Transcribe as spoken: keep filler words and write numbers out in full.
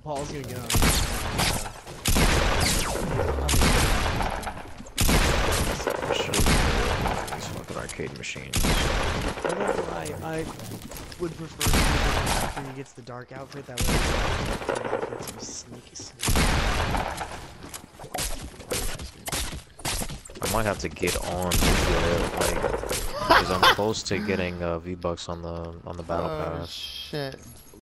Paul's gonna get on. These fucking arcade machines. I don't know, I, I would prefer to do that after he gets the dark outfit, that way he gets some sneaky sneak. I might have to get on to get it, like, because I'm close to getting uh, V-Bucks on the on the battle Oh, pass. shit.